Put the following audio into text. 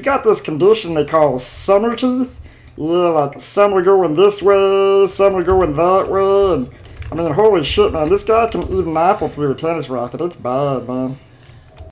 got this condition they call summer teeth. Yeah, like some are going this way, some are going that way, and I mean, holy shit, man, this guy can eat an apple through a tennis racket. It's bad, man.